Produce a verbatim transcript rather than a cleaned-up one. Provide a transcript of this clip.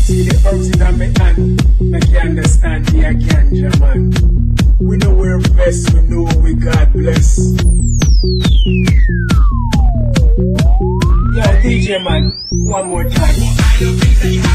See the herbs in my hand, make you understand the ganja man. We know we're blessed, we know we God bless. Yo, D J man, one more time.